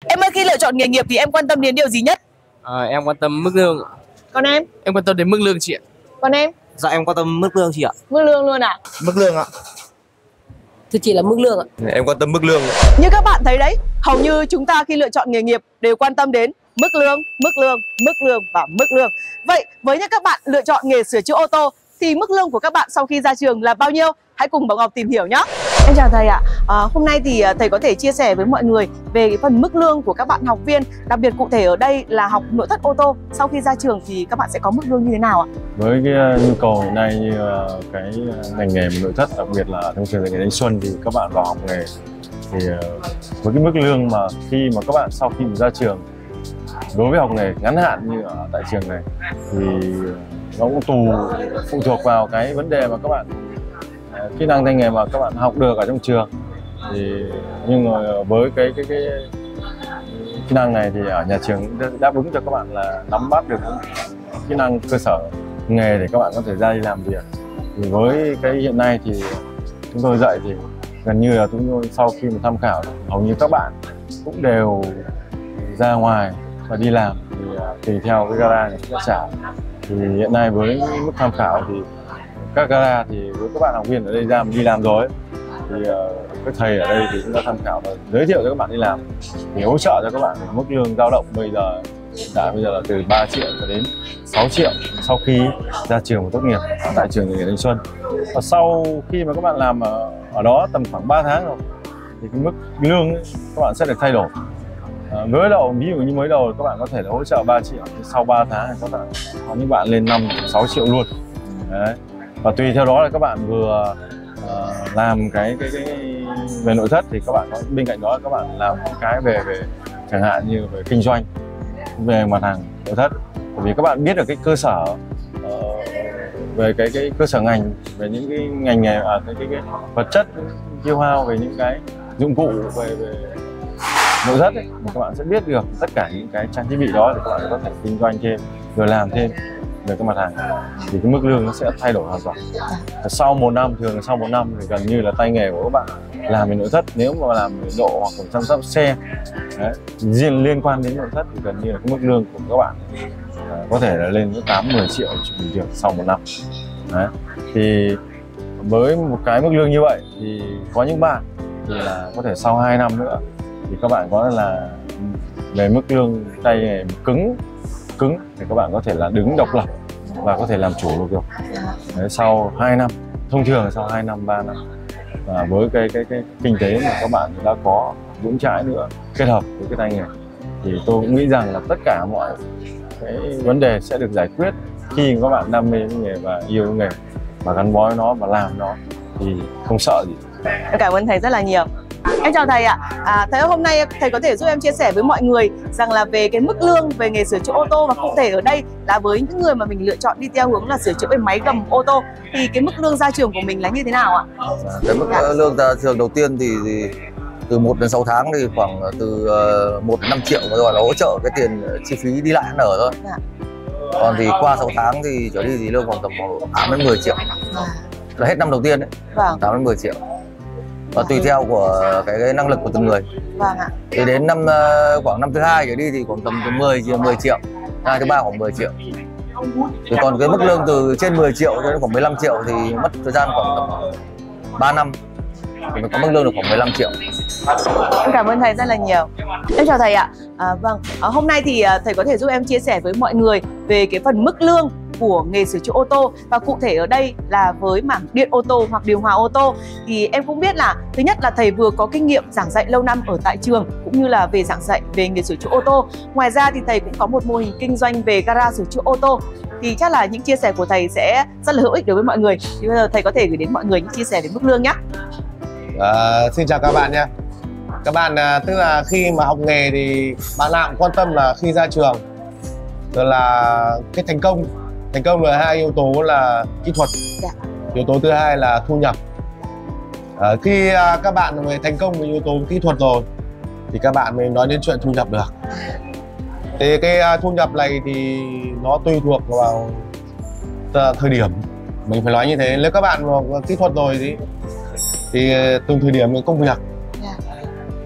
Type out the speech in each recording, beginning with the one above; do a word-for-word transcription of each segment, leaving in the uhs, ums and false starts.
Em ơi, khi lựa chọn nghề nghiệp thì em quan tâm đến điều gì nhất? À, em quan tâm mức lương. Còn em? Em quan tâm đến mức lương chị ạ. Còn em? Dạ em quan tâm mức lương chị ạ. Mức lương luôn à? Mức lương ạ. Thưa chị là mức lương ạ. Em quan tâm mức lương. Như các bạn thấy đấy, hầu như chúng ta khi lựa chọn nghề nghiệp đều quan tâm đến mức lương, mức lương, mức lương và mức lương. Vậy với những các bạn lựa chọn nghề sửa chữa ô tô thì mức lương của các bạn sau khi ra trường là bao nhiêu? Hãy cùng Bảo Ngọc tìm hiểu nhé. Em chào thầy ạ. À, hôm nay thì thầy có thể chia sẻ với mọi người về cái phần mức lương của các bạn học viên, đặc biệt cụ thể ở đây là học nội thất ô tô. Sau khi ra trường thì các bạn sẽ có mức lương như thế nào ạ? Với cái nhu cầu hiện nay như cái ngành nghề nội thất, đặc biệt là trong trường dạy nghề Thanh Xuân thì các bạn vào học nghề thì với cái mức lương mà khi mà các bạn sau khi ra trường đối với học nghề ngắn hạn như ở tại trường này thì nó cũng tù phụ thuộc vào cái vấn đề mà các bạn kỹ năng tay nghề mà các bạn học được ở trong trường. Thì nhưng mà với cái cái cái kỹ năng này thì ở nhà trường đáp ứng cho các bạn là nắm bắt được kỹ năng cơ sở nghề để các bạn có thể ra đi làm việc. Thì với cái hiện nay thì chúng tôi dạy thì gần như là chúng tôi sau khi mà tham khảo hầu như các bạn cũng đều ra ngoài và đi làm thì tùy theo cái gara này sẽ trả. Thì hiện nay với mức tham khảo thì các gara thì với các bạn học viên ở đây ra đi làm rồi thì uh, các thầy ở đây thì cũng đã tham khảo và giới thiệu cho các bạn đi làm thì hỗ trợ cho các bạn mức lương dao động bây giờ hiện tại bây giờ là từ ba triệu cho đến sáu triệu sau khi ra trường và tốt nghiệp ở tại trường nghề Thanh Xuân. Và sau khi mà các bạn làm ở, ở đó tầm khoảng ba tháng rồi thì cái mức lương ấy, các bạn sẽ được thay đổi. À, mới đầu ví dụ như mới đầu các bạn có thể là hỗ trợ ba triệu, sau ba tháng thì các bạn có những bạn lên năm sáu triệu luôn. Đấy. Và tùy theo đó là các bạn vừa uh, làm cái, cái cái về nội thất thì các bạn có bên cạnh đó là các bạn làm những cái về về chẳng hạn như về kinh doanh về mặt hàng nội thất, bởi vì các bạn biết được cái cơ sở uh, về cái cái cơ sở ngành về những cái ngành nghề à, cái, cái, cái vật chất tiêu hao về những cái dụng cụ về, về nội thất ấy, thì các bạn sẽ biết được tất cả những cái trang thiết bị đó để các bạn có thể kinh doanh thêm rồi làm thêm về cái mặt hàng thì cái mức lương nó sẽ thay đổi hoàn toàn. Sau một năm, thường là sau một năm thì gần như là tay nghề của các bạn làm về nội thất, nếu mà làm về độ hoặc là chăm sóc xe đấy, riêng liên quan đến nội thất thì gần như là cái mức lương của các bạn à, có thể là lên tới tám mười triệu bình thường sau một năm. Đấy. Thì với một cái mức lương như vậy thì có những bạn thì là có thể sau hai năm nữa thì các bạn có là về mức lương tay nghề cứng cứng thì các bạn có thể là đứng độc lập và có thể làm chủ được được. Đấy, sau hai năm, thông thường sau hai năm ba năm và với cái cái cái kinh tế mà các bạn đã có vững chãi nữa kết hợp với cái tay nghề thì tôi cũng nghĩ rằng là tất cả mọi cái vấn đề sẽ được giải quyết khi các bạn đam mê cái nghề và yêu cái nghề và gắn bó với nó và làm nó thì không sợ gì. Em cảm ơn thầy rất là nhiều. Em chào thầy ạ. À, thầy hôm nay thầy có thể giúp em chia sẻ với mọi người rằng là về cái mức lương về nghề sửa chữa ô tô và cụ thể ở đây là với những người mà mình lựa chọn đi theo hướng là sửa chữa về máy gầm ô tô thì cái mức lương ra trường của mình là như thế nào ạ? Cái mức dạ. lương ra trường đầu tiên thì, thì từ một đến sáu tháng thì khoảng từ một đến năm triệu rồi là hỗ trợ cái tiền chi phí đi lại ăn ở thôi. Dạ. Còn thì qua sáu tháng thì trở đi thì lương khoảng tầm tám đến mười triệu. À. Là hết năm đầu tiên đấy. Vâng. tám đến mười triệu. Và tùy theo của cái, cái năng lực của từng người. Vâng ạ. Thì đến năm khoảng năm thứ hai trở đi thì khoảng tầm từ mười triệu, năm thứ ba khoảng mười triệu. Thì còn cái mức lương từ trên mười triệu cho đến khoảng mười lăm triệu thì mất thời gian khoảng tầm ba năm thì mới có mức lương được khoảng mười lăm triệu. Em cảm ơn thầy rất là nhiều. Em chào thầy ạ. À, vâng, à, hôm nay thì thầy có thể giúp em chia sẻ với mọi người về cái phần mức lương của nghề sửa chữa ô tô và cụ thể ở đây là với mảng điện ô tô hoặc điều hòa ô tô. Thì em cũng biết là thứ nhất là thầy vừa có kinh nghiệm giảng dạy lâu năm ở tại trường cũng như là về giảng dạy về nghề sửa chữa ô tô. Ngoài ra thì thầy cũng có một mô hình kinh doanh về gara sửa chữa ô tô. Thì chắc là những chia sẻ của thầy sẽ rất là hữu ích đối với mọi người. Thì bây giờ thầy có thể gửi đến mọi người những chia sẻ về mức lương nhé. À, xin chào các bạn nha. Các bạn tức là khi mà học nghề thì bạn nào cũng quan tâm là khi ra trường rồi là cái thành công thành công là hai yếu tố là kỹ thuật. Dạ. Yếu tố thứ hai là thu nhập. À, khi à, các bạn mới thành công với yếu tố kỹ thuật rồi thì các bạn mới nói đến chuyện thu nhập được. Thì cái à, thu nhập này thì nó tùy thuộc vào thời điểm, mình phải nói như thế. Nếu các bạn vào kỹ thuật rồi thì thì từng thời điểm công việc. Yeah.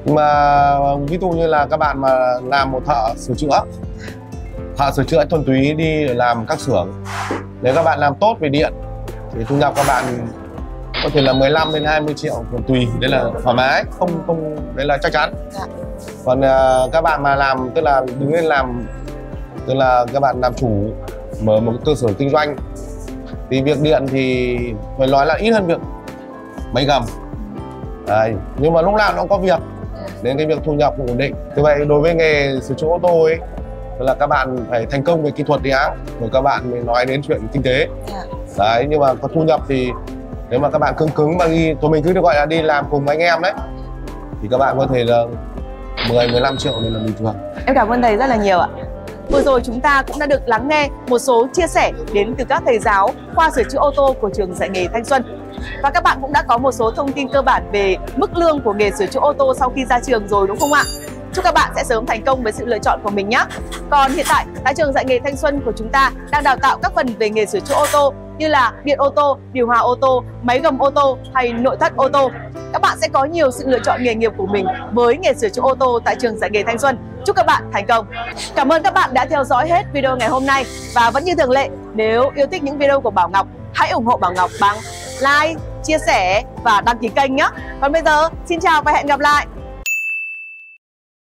Nhưng mà ví dụ như là các bạn mà làm một thợ sửa chữa, thợ sửa chữa thuần túy đi làm các xưởng, nếu các bạn làm tốt về điện thì thu nhập các bạn có thể là mười lăm đến hai mươi triệu thuần tùy, đấy là thoải mái, không không đấy là chắc chắn. Dạ. Còn uh, các bạn mà làm tức là đứng lên làm, tức là các bạn làm chủ mở một cơ sở kinh doanh thì việc điện thì phải nói là ít hơn việc máy gầm. Đấy. Nhưng mà lúc nào nó cũng có việc nên cái việc thu nhập cũng ổn định. Như vậy đối với nghề sửa chữa ô tô ấy là các bạn phải thành công về kỹ thuật thì áo rồi các bạn mới nói đến chuyện kinh tế. Đấy, nhưng mà có thu nhập thì nếu mà các bạn cứng cứng mà đi, tụi mình cứ được gọi là đi làm cùng với anh em đấy, thì các bạn có thể là mười mười lăm triệu nên là bình thường. Em cảm ơn thầy rất là nhiều ạ. Vừa rồi chúng ta cũng đã được lắng nghe một số chia sẻ đến từ các thầy giáo khoa sửa chữa ô tô của trường dạy nghề Thanh Xuân. Và các bạn cũng đã có một số thông tin cơ bản về mức lương của nghề sửa chữa ô tô sau khi ra trường rồi đúng không ạ? Chúc các bạn sẽ sớm thành công với sự lựa chọn của mình nhé. Còn hiện tại, tại trường dạy nghề Thanh Xuân của chúng ta đang đào tạo các phần về nghề sửa chữa ô tô như là điện ô tô, điều hòa ô tô, máy gầm ô tô hay nội thất ô tô. Các bạn sẽ có nhiều sự lựa chọn nghề nghiệp của mình với nghề sửa chữa ô tô tại trường dạy nghề Thanh Xuân. Chúc các bạn thành công. Cảm ơn các bạn đã theo dõi hết video ngày hôm nay. Và vẫn như thường lệ, nếu yêu thích những video của Bảo Ngọc, hãy ủng hộ Bảo Ngọc bằng like, chia sẻ và đăng ký kênh nhé. Còn bây giờ, xin chào và hẹn gặp lại.